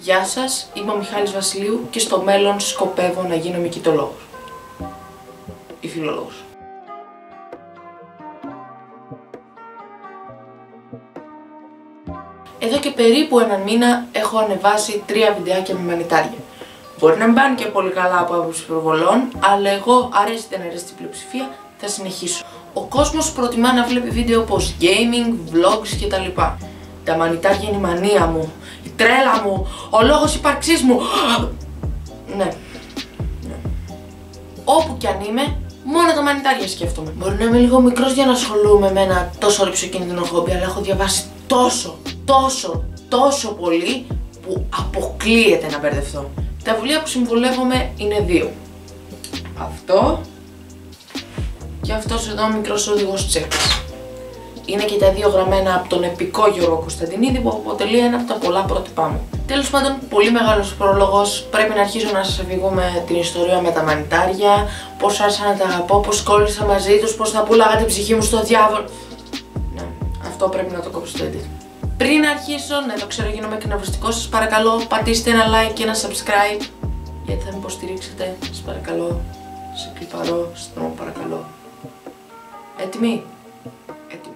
Γεια σας, είμαι ο Μιχάλης Βασιλείου και στο μέλλον σκοπεύω να γίνω μυκητολόγος ή φιλολόγος. Εδώ και περίπου έναν μήνα έχω ανεβάσει 3 βιντεάκια με μανιτάρια. Μπορεί να μην πάνε και πολύ καλά από άποψη προβολών, αλλά εγώ αρέσει δεν αρέσει την πλειοψηφία, θα συνεχίσω. Ο κόσμος προτιμά να βλέπει βίντεο όπως gaming, vlogs κτλ. Τα μανιτάρια είναι η μανία μου, η τρέλα μου, ο λόγος ύπαρξής μου. Ναι. Όπου κι αν είμαι, μόνο τα μανιτάρια σκέφτομαι. Μπορεί να είμαι λίγο μικρός για να ασχολούμαι με ένα τόσο ρηψοκίνδυνο χόμπι, αλλά έχω διαβάσει τόσο πολύ που αποκλείεται να μπερδευτώ. Τα βιβλία που συμβουλεύομαι είναι 2. Αυτό και αυτός εδώ ο μικρός οδηγός τσέχας. Είναι και τα 2 γραμμένα από τον επικό Γιώργο Κωνσταντινίδη που αποτελεί ένα από τα πολλά πρότυπά μου. Τέλος πάντων, πολύ μεγάλος πρόλογος. Πρέπει να αρχίσω να σας αφηγούμε την ιστορία με τα μανιτάρια, πώς άρχισα να τα αγαπώ, πώς κόλλησα μαζί τους, πώς θα πουλάγα την ψυχή μου στο διάβολο. Ναι, αυτό πρέπει να το κόψω στο edit. Πριν αρχίσω, ναι, το ξέρω, γίνομαι εκνευριστικός, σας παρακαλώ πατήστε ένα like και ένα subscribe γιατί θα με υποστηρίξετε, σας παρακαλώ, σε κλιπαρώ, σας παρακαλώ. Έτοιμοι? Έτοιμοι.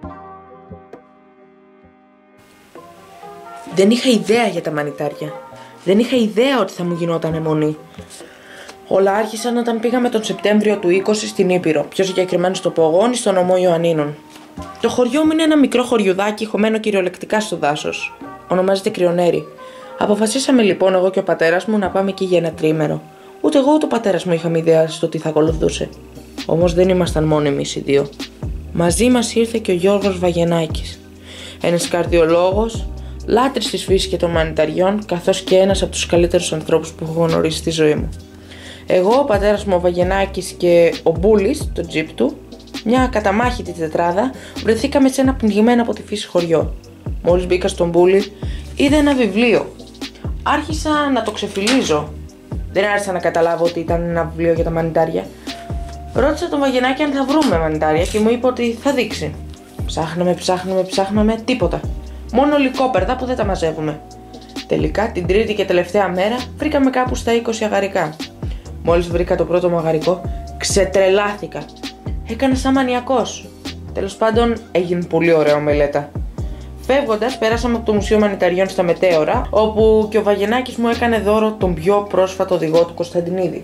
Δεν είχα ιδέα για τα μανιτάρια. Δεν είχα ιδέα ότι θα μου γινόταν αιμονή. Όλα άρχισαν όταν πήγαμε τον Σεπτέμβριο του 20 στην Ήπειρο, πιο συγκεκριμένα στο Πογόνι, στο νομό Ιωαννίνων. Το χωριό μου είναι ένα μικρό χωριουδάκι χωμένο κυριολεκτικά στο δάσος. Ονομάζεται Κρυονέρι. Αποφασίσαμε λοιπόν εγώ και ο πατέρας μου να πάμε εκεί για ένα τρίμερο. Ούτε εγώ ούτε ο πατέρας μου είχαμε ιδέα στο τι θα ακολουθούσε. Όμως δεν ήμασταν μόνο εμείς οι 2. Μαζί μας ήρθε και ο Γιώργος Βαγενάκης. Ένας καρδιολόγος, λάτρης της φύσης και των μανιταριών, καθώς και ένας από τους καλύτερους ανθρώπους που έχω γνωρίσει στη ζωή μου. Εγώ, ο πατέρας μου ο Βαγενάκης και ο Μπούλης, το τζιπ του, μια καταμάχητη τετράδα, βρεθήκαμε σε ένα πνιγμένο από τη φύση χωριό. Μόλις μπήκα στον Μπούλη, είδα ένα βιβλίο. Άρχισα να το ξεφυλίζω. Δεν άρχισα να καταλάβω ότι ήταν ένα βιβλίο για τα μανιτάρια. Ρώτησα τον Βαγενάκη αν θα βρούμε μανιτάρια και μου είπε ότι θα δείξει. Ψάχναμε, τίποτα. Μόνο λυκόπερδα που δεν τα μαζεύουμε. Τελικά, την τρίτη και τελευταία μέρα, βρήκαμε κάπου στα 20 αγαρικά. Μόλις βρήκα το πρώτο μου αγαρικό, ξετρελάθηκα. Έκανα σαν μανιακός. Τέλος πάντων, έγινε πολύ ωραία μελέτα. Φεύγοντας, πέρασαμε από το Μουσείο Μανιταριών στα Μετέωρα, όπου και ο Βαγενάκης μου έκανε δώρο τον πιο πρόσφατο οδηγό του Κωνσταντινίδη.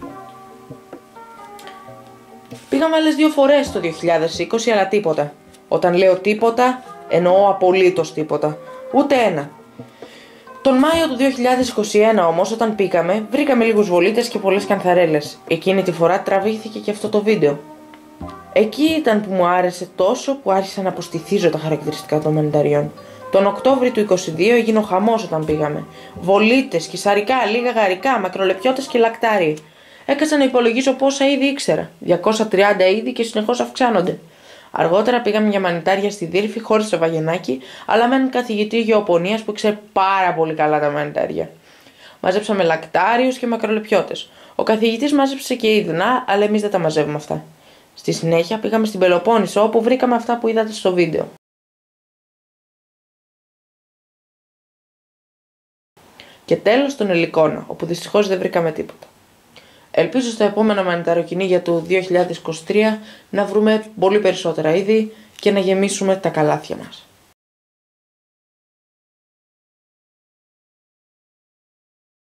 Πήγαμε άλλες 2 φορές το 2020, αλλά τίποτα. Όταν λέω τίποτα, εννοώ απολύτως τίποτα. Ούτε ένα. Τον Μάιο του 2021 όμως, όταν πήγαμε, βρήκαμε λίγους βολίτες και πολλές κανθαρέλες. Εκείνη τη φορά τραβήχθηκε και αυτό το βίντεο. Εκεί ήταν που μου άρεσε τόσο που άρχισα να αποστηθίζω τα χαρακτηριστικά των μανιταριών. Τον Οκτώβρη του 2022 έγινε ο χαμός όταν πήγαμε. Βολίτες, κυσαρικά, λίγα γαρικά, μακρολεπιώτες και λακτάριοι. Έκανα να υπολογίσω πόσα είδη ήξερα. 230 είδη και συνεχώς αυξάνονται. Αργότερα πήγαμε για μανιτάρια στη Δύρφη χωρίς το Βαγενάκι, αλλά με έναν καθηγητή γεωπονίας που ξέρει πάρα πολύ καλά τα μανιτάρια. Μαζέψαμε λακτάριους και μακρολεπιώτες. Ο καθηγητής μάζεψε και είδνα, αλλά εμείς δεν τα μαζεύουμε αυτά. Στη συνέχεια πήγαμε στην Πελοπόννησο, όπου βρήκαμε αυτά που είδατε στο βίντεο. Και τέλος στον Ελικόνα, όπου δυστυχώς δεν βρήκαμε τίποτα. Ελπίζω στο επόμενο μανιταροκυνήγια του 2023 να βρούμε πολύ περισσότερα είδη και να γεμίσουμε τα καλάθια μας.